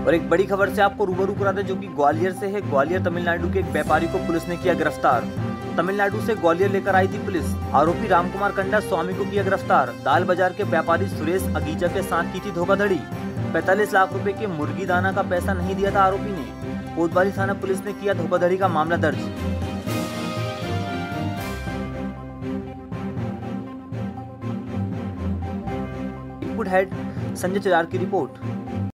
और एक बड़ी खबर से आपको रूबरू कराते हैं जो कि ग्वालियर से है। ग्वालियर तमिलनाडु के एक व्यापारी को पुलिस ने किया गिरफ्तार। तमिलनाडु से ग्वालियर लेकर आई थी पुलिस। आरोपी रामकुमार कंडा स्वामी को किया गिरफ्तार। दाल बाजार के व्यापारी सुरेश अगीजा के साथ की थी धोखाधड़ी। 45 लाख रुपए के मुर्गी दाना का पैसा नहीं दिया था आरोपी ने। कोतवाली थाना पुलिस ने किया धोखाधड़ी का मामला दर्ज। इनपुट हेड संजय चिरार की रिपोर्ट।